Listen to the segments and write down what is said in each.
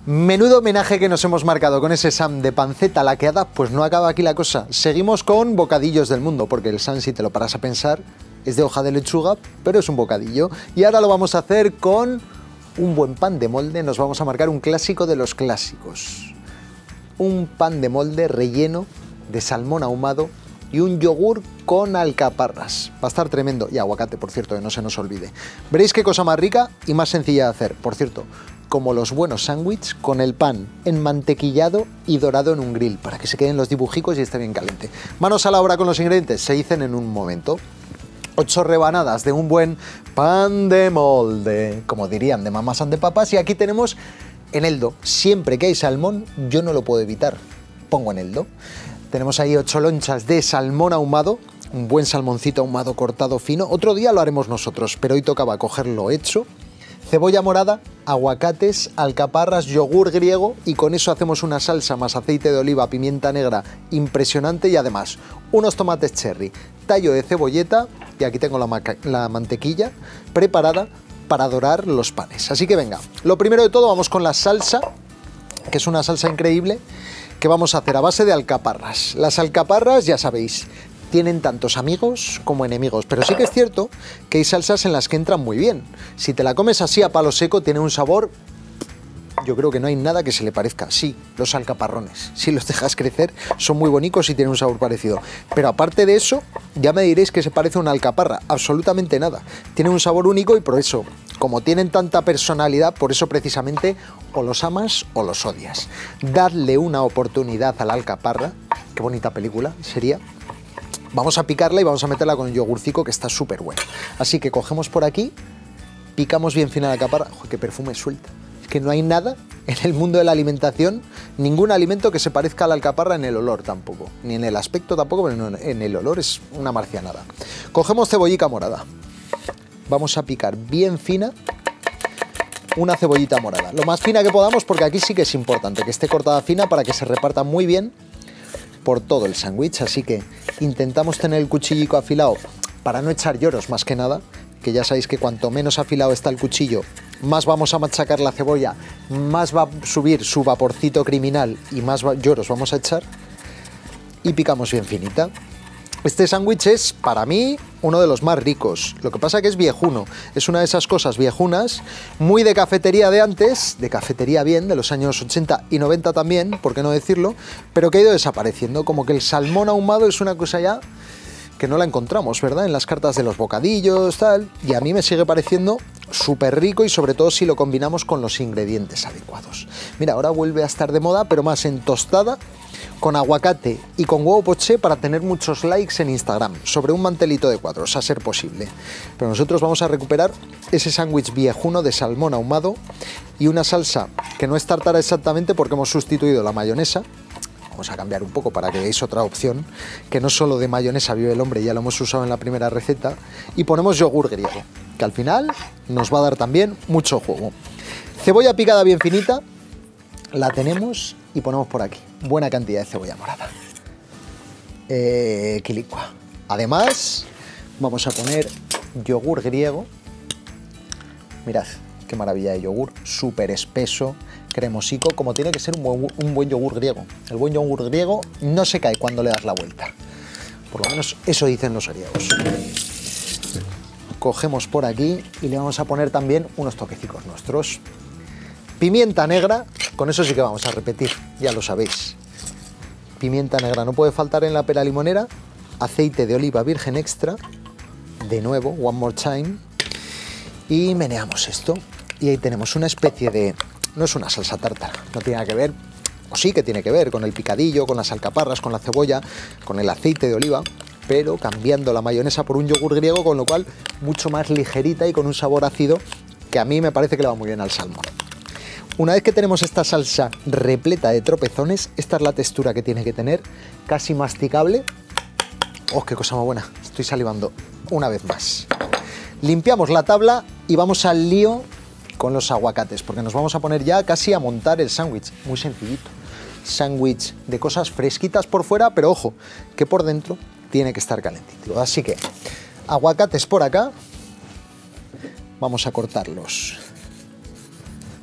Menudo homenaje que nos hemos marcado con ese Sam de panceta laqueada, pues no acaba aquí la cosa. Seguimos con bocadillos del mundo, porque el Sam, si te lo paras a pensar, es de hoja de lechuga, pero es un bocadillo. Y ahora lo vamos a hacer con un buen pan de molde, nos vamos a marcar un clásico de los clásicos. Un pan de molde relleno de salmón ahumado y un yogur con alcaparras. Va a estar tremendo. Y aguacate, por cierto, que no se nos olvide. Veréis qué cosa más rica y más sencilla de hacer. Por cierto, como los buenos sándwiches, con el pan enmantequillado y dorado en un grill, para que se queden los dibujicos y esté bien caliente. Manos a la obra con los ingredientes, se dicen en un momento. 8 rebanadas de un buen pan de molde, como dirían de mamás and de papás, y aquí tenemos eneldo. Siempre que hay salmón, yo no lo puedo evitar, pongo eneldo. Tenemos ahí 8 lonchas de salmón ahumado, un buen salmoncito ahumado cortado fino. Otro día lo haremos nosotros, pero hoy tocaba cogerlo hecho. Cebolla morada, aguacates, alcaparras, yogur griego, y con eso hacemos una salsa más aceite de oliva, pimienta negra impresionante, y además unos tomates cherry, tallo de cebolleta, y aquí tengo la mantequilla preparada para dorar los panes. Así que venga, lo primero de todo vamos con la salsa, que es una salsa increíble, que vamos a hacer a base de alcaparras. Las alcaparras, ya sabéis, tienen tantos amigos como enemigos, pero sí que es cierto que hay salsas en las que entran muy bien. Si te la comes así a palo seco, tiene un sabor, yo creo que no hay nada que se le parezca. Sí, los alcaparrones, si los dejas crecer, son muy bonitos y tienen un sabor parecido. Pero aparte de eso, ya me diréis que se parece a una alcaparra, absolutamente nada. Tiene un sabor único y por eso, como tienen tanta personalidad, por eso precisamente o los amas o los odias. Dadle una oportunidad a la alcaparra, qué bonita película sería. Vamos a picarla y vamos a meterla con el yogurcico, que está súper bueno. Así que cogemos por aquí, picamos bien fina la alcaparra. ¡Joder, qué perfume suelta! Es que no hay nada en el mundo de la alimentación, ningún alimento que se parezca a la alcaparra en el olor tampoco, ni en el aspecto tampoco, pero en el olor es una marcianada. Cogemos cebollica morada. Vamos a picar bien fina una cebollita morada. Lo más fina que podamos, porque aquí sí que es importante que esté cortada fina para que se reparta muy bien por todo el sándwich, así que intentamos tener el cuchillico afilado para no echar lloros más que nada, que ya sabéis que cuanto menos afilado está el cuchillo, más vamos a machacar la cebolla, más va a subir su vaporcito criminal y más lloros vamos a echar, y picamos bien finita. Este sándwich es, para mí, uno de los más ricos. Lo que pasa que es viejuno. Es una de esas cosas viejunas, muy de cafetería de antes, de cafetería bien, de los años 80 y 90 también, por qué no decirlo, pero que ha ido desapareciendo. Como que el salmón ahumado es una cosa ya que no la encontramos, ¿verdad? En las cartas de los bocadillos, tal. Y a mí me sigue pareciendo súper rico y sobre todo si lo combinamos con los ingredientes adecuados. Mira, ahora vuelve a estar de moda, pero más en tostada, con aguacate y con huevo poché, para tener muchos likes en Instagram, sobre un mantelito de cuadros, a ser posible. Pero nosotros vamos a recuperar ese sándwich viejuno de salmón ahumado y una salsa que no es tártara exactamente porque hemos sustituido la mayonesa. Vamos a cambiar un poco para que veáis otra opción, que no solo de mayonesa vive el hombre, ya lo hemos usado en la primera receta. Y ponemos yogur griego, que al final nos va a dar también mucho juego. Cebolla picada bien finita, la tenemos y ponemos por aquí buena cantidad de cebolla morada. Quilicua. Además, vamos a poner yogur griego. Mirad qué maravilla de yogur, súper espeso, cremosico, como tiene que ser un buen yogur griego. El buen yogur griego no se cae cuando le das la vuelta. Por lo menos eso dicen los griegos. Cogemos por aquí y le vamos a poner también unos toquecicos nuestros. Pimienta negra, con eso sí que vamos a repetir, ya lo sabéis. Pimienta negra no puede faltar en la pera limonera. Aceite de oliva virgen extra, de nuevo, one more time. Y meneamos esto. Y ahí tenemos una especie de... No es una salsa tártara, no tiene nada que ver, o sí que tiene que ver con el picadillo, con las alcaparras, con la cebolla, con el aceite de oliva, pero cambiando la mayonesa por un yogur griego, con lo cual mucho más ligerita y con un sabor ácido que a mí me parece que le va muy bien al salmón. Una vez que tenemos esta salsa repleta de tropezones, esta es la textura que tiene que tener, casi masticable. ¡Oh, qué cosa más buena! Estoy salivando una vez más. Limpiamos la tabla y vamos al lío con los aguacates, porque nos vamos a poner ya casi a montar el sándwich. Muy sencillito. Sándwich de cosas fresquitas por fuera, pero ojo, que por dentro tiene que estar calentito. Así que, aguacates por acá. Vamos a cortarlos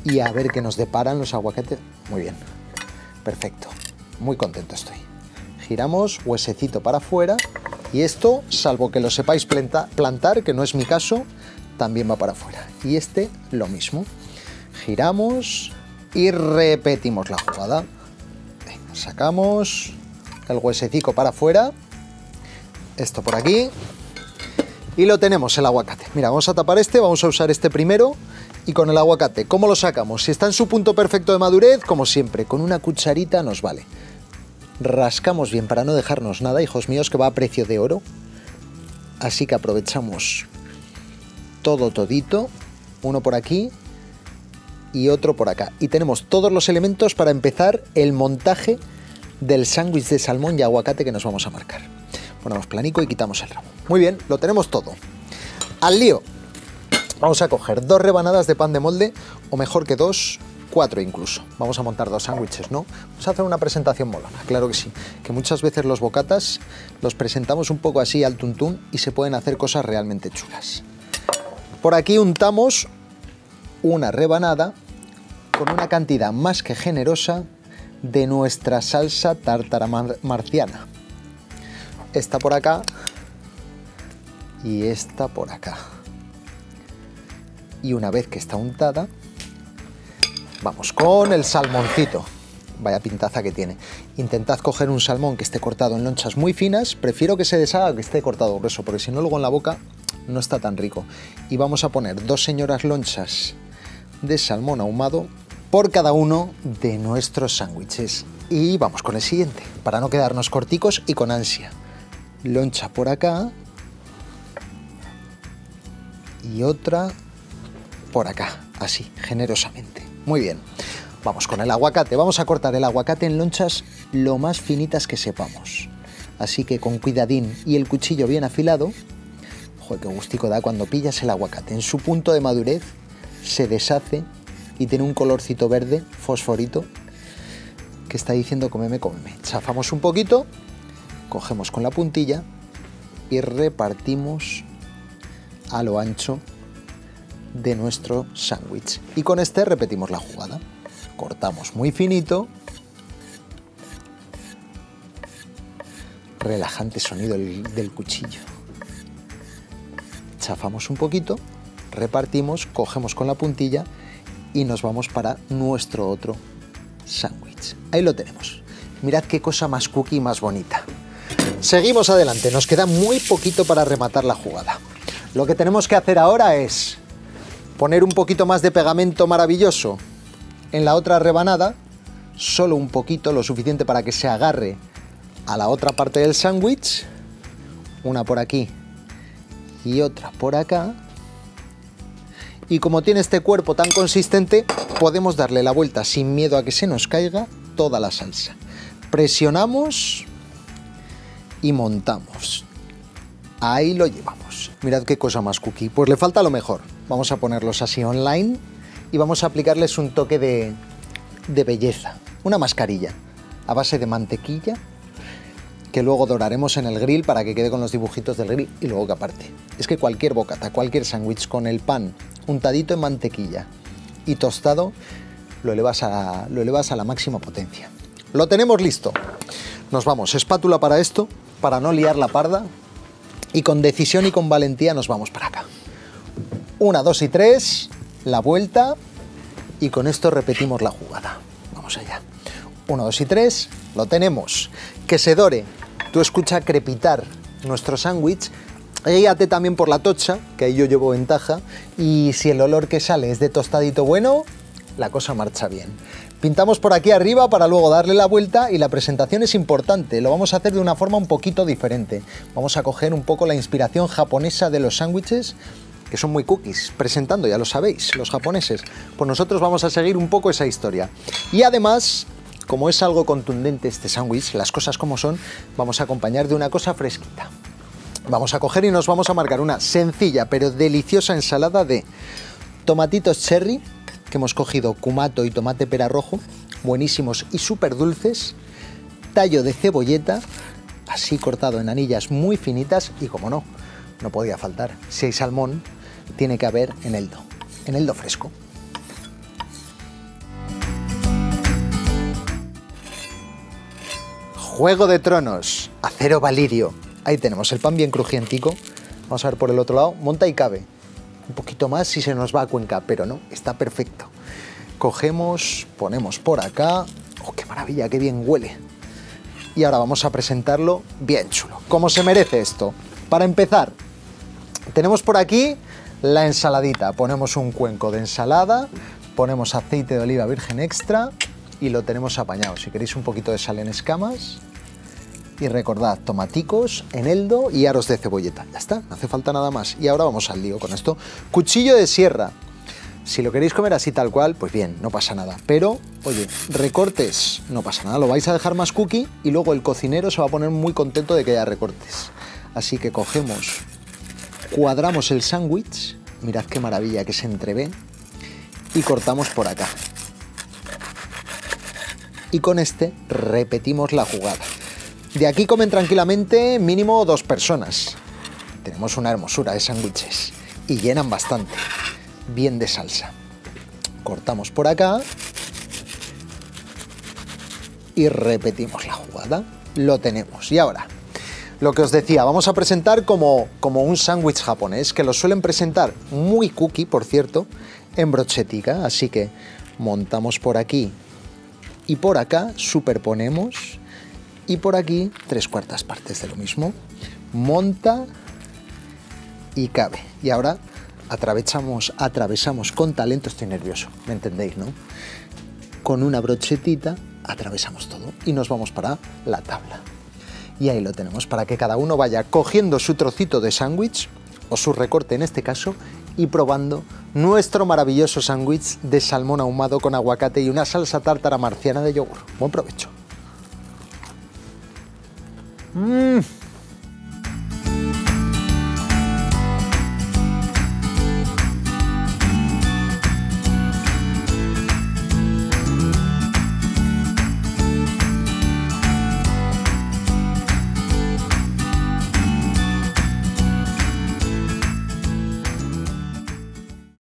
y a ver qué nos deparan los aguacates. Muy bien, perfecto, muy contento estoy. Giramos, huesecito para afuera, y esto, salvo que lo sepáis plantar, que no es mi caso, también va para afuera. Y este, lo mismo. Giramos y repetimos la jugada. Venga, sacamos el huesecico para afuera, esto por aquí, y lo tenemos, el aguacate. Mira, vamos a tapar este, vamos a usar este primero, y con el aguacate, ¿cómo lo sacamos? Si está en su punto perfecto de madurez, como siempre, con una cucharita nos vale. Rascamos bien para no dejarnos nada, hijos míos, que va a precio de oro. Así que aprovechamos todito, uno por aquí y otro por acá. Y tenemos todos los elementos para empezar el montaje del sándwich de salmón y aguacate que nos vamos a marcar. Ponemos planico y quitamos el rabo. Muy bien, lo tenemos todo. ¡Al lío! Vamos a coger 2 rebanadas de pan de molde, o mejor que 2, 4 incluso. Vamos a montar 2 sándwiches, ¿no? Vamos a hacer una presentación molona, claro que sí. Que muchas veces los bocatas los presentamos un poco así al tuntún y se pueden hacer cosas realmente chulas. Por aquí untamos una rebanada con una cantidad más que generosa de nuestra salsa tártara marciana. Esta por acá y esta por acá. Y una vez que está untada, vamos con el salmoncito. Vaya pintaza que tiene. Intentad coger un salmón que esté cortado en lonchas muy finas. Prefiero que se deshaga que esté cortado grueso, porque si no luego en la boca no está tan rico. Y vamos a poner 2 señoras lonchas de salmón ahumado por cada uno de nuestros sándwiches. Y vamos con el siguiente, para no quedarnos corticos y con ansia. Loncha por acá. Y otra por acá, así, generosamente. Muy bien, vamos con el aguacate. Vamos a cortar el aguacate en lonchas lo más finitas que sepamos. Así que con cuidadín y el cuchillo bien afilado. Joder, qué gustico da cuando pillas el aguacate. En su punto de madurez se deshace y tiene un colorcito verde, fosforito, que está diciendo cómeme, cómeme. Chafamos un poquito, cogemos con la puntilla y repartimos a lo ancho de nuestro sándwich. Y con este repetimos la jugada. Cortamos muy finito. Relajante sonido del cuchillo. Chafamos un poquito, repartimos, cogemos con la puntilla y nos vamos para nuestro otro sándwich. Ahí lo tenemos. Mirad qué cosa más cookie y más bonita. Seguimos adelante, nos queda muy poquito para rematar la jugada. Lo que tenemos que hacer ahora es poner un poquito más de pegamento maravilloso en la otra rebanada, solo un poquito, lo suficiente para que se agarre a la otra parte del sándwich, una por aquí y otra por acá. Y como tiene este cuerpo tan consistente, podemos darle la vuelta sin miedo a que se nos caiga toda la salsa. Presionamos y montamos. Ahí lo llevamos. Mirad qué cosa más cookie. Pues le falta lo mejor. Vamos a ponerlos así online y vamos a aplicarles un toque de belleza. Una mascarilla a base de mantequilla que luego doraremos en el grill para que quede con los dibujitos del grill y luego que aparte. Es que cualquier bocata, cualquier sándwich con el pan untadito en mantequilla y tostado lo elevas a la máxima potencia. Lo tenemos listo. Nos vamos, espátula para esto, para no liar la parda, y con decisión y con valentía nos vamos para acá. 1, 2 y 3, la vuelta, y con esto repetimos la jugada. Vamos allá. 1, 2 y 3, lo tenemos. Que se dore. Tú escucha crepitar nuestro sándwich. Guíate también por la tocha, que ahí yo llevo ventaja, y si el olor que sale es de tostadito bueno, la cosa marcha bien. Pintamos por aquí arriba para luego darle la vuelta y la presentación es importante. Lo vamos a hacer de una forma un poquito diferente. Vamos a coger un poco la inspiración japonesa de los sándwiches, que son muy cookies, presentando, ya lo sabéis, los japoneses. Pues nosotros vamos a seguir un poco esa historia. Y además, como es algo contundente este sándwich, las cosas como son, vamos a acompañar de una cosa fresquita. Vamos a coger y nos vamos a marcar una sencilla pero deliciosa ensalada de tomatitos cherry, que hemos cogido cumato y tomate pera rojo, buenísimos y súper dulces, tallo de cebolleta, así cortado en anillas muy finitas, y como no, no podía faltar, si hay salmón, tiene que haber eneldo fresco. Juego de Tronos, acero valirio. Ahí tenemos el pan bien crujientico. Vamos a ver por el otro lado, monta y cabe. Un poquito más si se nos va a Cuenca, pero no, está perfecto. Cogemos, ponemos por acá. ¡Oh, qué maravilla, qué bien huele! Y ahora vamos a presentarlo bien chulo, como se merece esto. Para empezar, tenemos por aquí la ensaladita. Ponemos un cuenco de ensalada, ponemos aceite de oliva virgen extra y lo tenemos apañado. Si queréis un poquito de sal en escamas. Y recordad, tomaticos, eneldo y aros de cebolleta. Ya está, no hace falta nada más. Y ahora vamos al lío con esto. Cuchillo de sierra. Si lo queréis comer así tal cual, pues bien, no pasa nada. Pero, oye, recortes, no pasa nada. Lo vais a dejar más cookie y luego el cocinero se va a poner muy contento de que haya recortes. Así que cogemos, cuadramos el sándwich. Mirad qué maravilla que se entrevé. Y cortamos por acá. Y con este repetimos la jugada. De aquí comen tranquilamente mínimo 2 personas. Tenemos una hermosura de sándwiches y llenan bastante. Bien de salsa. Cortamos por acá y repetimos la jugada. Lo tenemos. Y ahora, lo que os decía, vamos a presentar como un sándwich japonés, que lo suelen presentar muy cookie, por cierto, en brochetica. Así que montamos por aquí y por acá, superponemos. Y por aquí, 3/4 partes de lo mismo. Monta y cabe. Y ahora atravesamos con talento. Estoy nervioso, ¿me entendéis, no? Con una brochetita atravesamos todo y nos vamos para la tabla. Y ahí lo tenemos, para que cada uno vaya cogiendo su trocito de sándwich, o su recorte en este caso, y probando nuestro maravilloso sándwich de salmón ahumado con aguacate y una salsa tártara marciana de yogur. Buen provecho.